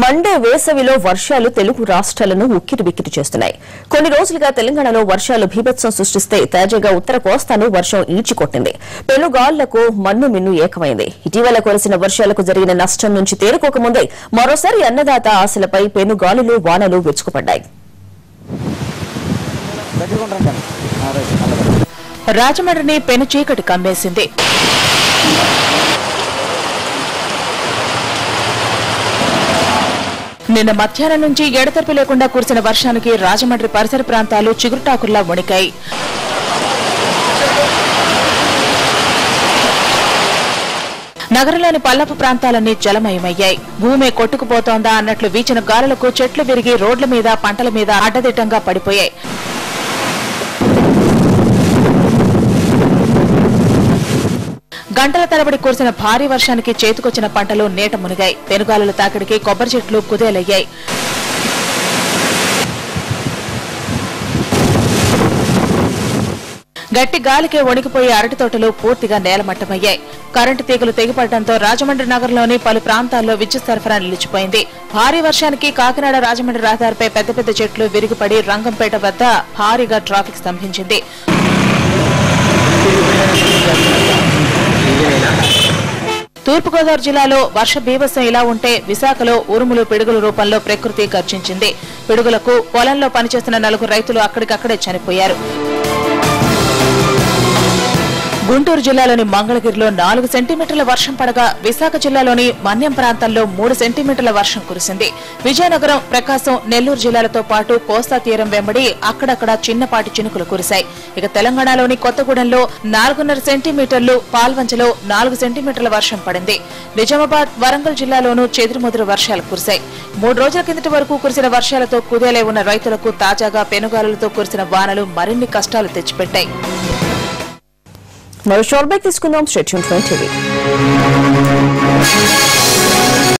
Monday వేసవిలో వర్షాలు తెలుగు రాష్ట్రాలను ఉక్కిరిబిక్కిరి చేస్తున్నాయి. కొన్ని రోజులుగా తెలంగాణలో వర్షాలు బీభత్సం సృష్టిస్తే తాజాగా ఉత్తర కోస్తాను వర్షం ఈడ్చుకొట్టింది. పెనుగాళ్లకు మన్ను మిన్ను ఏకమైంది. ఇటీవల కురిసిన వర్షాలకు జరిగిన నష్టం నుంచి తేరుకోకముందే మరోసారి అన్నదాత ఆశలపై పెనుగాలులు వానలు విరుచుకుపడ్డాయి. రాజమండ్రిని పెను చీకటి కమ్మేసింది. నిన్న మధ్యాహ్నం నుంచి ఎడతెరిపి లేకుండా కురిసిన వర్షానికి రాజమండ్రి పరిసర ప్రాంతాలు చిగురుటాకుల్లా వణికాయి. నగరంలోని పల్లపు ప్రాంతాలన్నీ జలమయమయ్యాయి. భూమి కొట్టుకుపోతోందా అన్నట్లు వీచిన గాలులకు చెట్లు విరిగి రోడ్ల మీద పంటల మీద అడ్డదిడ్డంగా పడిపోయాయి. గంటల తరబడి కురిసిన భారీ వర్షానికి చేతికొచ్చిన పంటలు నీట మునిగాయి. పెనుగాలుల తాకిడికి కొబ్బరి చెట్లు కుదేలయ్యాయి. గట్టి గాలికే వణికిపోయి అరటి తోటలు పూర్తిగా నేలమట్టమయ్యాయి. కరెంటు తీగలు తెగిపడటంతో రాజమండ్రి నగరంలోని పలు ప్రాంతాల్లో విద్యుత్ సరఫరా నిలిచిపోయింది. భారీ వర్షానికి కాకినాడ రాజమండ్రి రహదారిపై పెద్ద పెద్ద చెట్లు విరిగిపడి రంగంపేట వద్ద భారీగా ట్రాఫిక్ స్తంభించింది. తూర్పుగోదావరి జిల్లాలో వర్ష బీభత్సం ఇలా ఉంటే విశాఖలో ఉరుములు పిడుగుల రూపంలో ప్రకృతి గర్జించింది. పిడుగులకు పొలంలో పనిచేస్తున్న 4 రైతులు అక్కడికక్కడే చనిపోయారు. గుంటూరు జిల్లాలోని మంగళగిరిలో 4 సెంటీమీటర్ల వర్షం పడగా విశాఖ జిల్లాలోని మన్యం ప్రాంతంలో 3 సెంటీమీటర్ల వర్షం కురిసింది. విజయనగరం, ప్రకాశం, నెల్లూరు జిల్లాలతో పాటు కోస్తా తీరం వెంబడి అక్కడక్కడ చిన్నపాటి చినుకులు కురిశాయి. ఇక తెలంగాణలోని కొత్తగూడెంలో 4.5 సెంటీమీటర్లు, పాల్వంచలో 4 సెంటీమీటర్ల వర్షం పడింది. నిజామాబాద్, వరంగల్ జిల్లాలోనూ చెదురుమదురు వర్షాలు కురిశాయి. 3 రోజుల కిందటి వరకు కురిసిన వర్షాలతో కుదేలై ఉన్న రైతులకు తాజాగా పెనుగాలులతో కురిసిన వానలు మరిన్ని కష్టాలు తెచ్చిపెట్టాయి. మరో షార్ట్ బ్రేక్ తీసుకుందాం. Stay tuned to NTV.